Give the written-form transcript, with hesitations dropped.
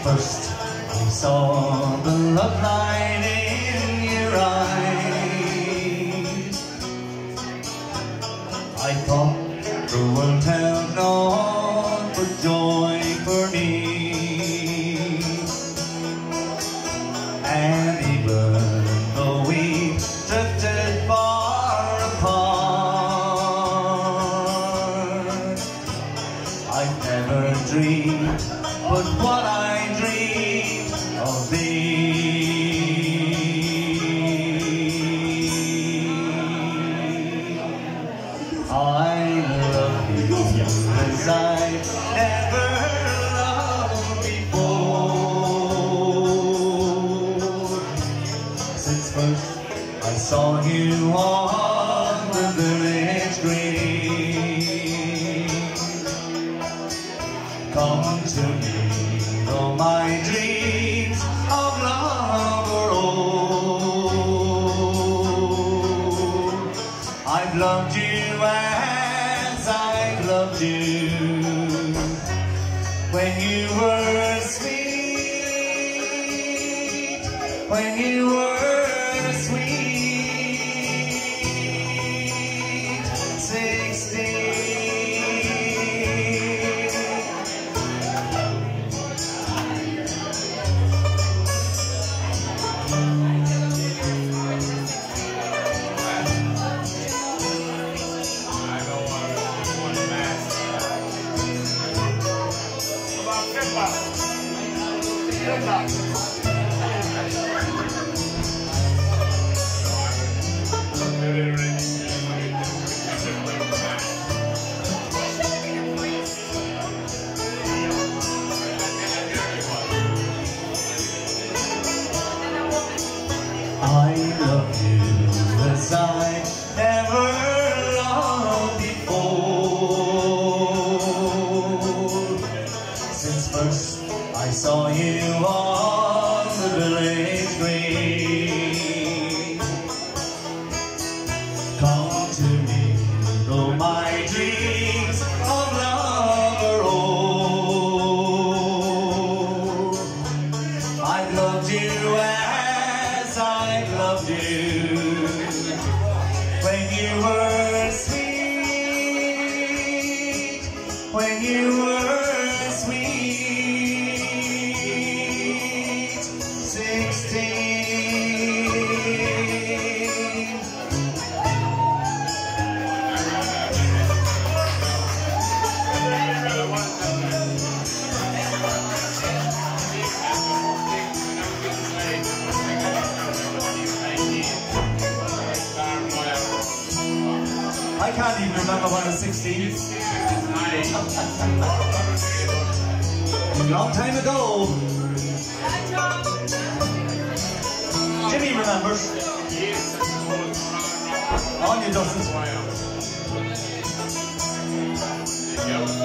first I saw the love light in your eyes, I thought the world held naught but joy for me. And even though we drifted far apart, I've never dreamed but what I dreamed of thee. I love you as I never loved before. Since first I saw you on the village green. Come to me, though my dreams of love are old. I've loved you as I've loved you when you were sweet, when you were sweet, 16. I love you as I never loved before. Since first I saw you on the village green. Come to me, though my dreams of love are old. I've loved you as I loved you when you were sweet, when you were sweet, 16. I can't even remember when I was 16. Long time ago. Jimmy remembers. Anya doesn't.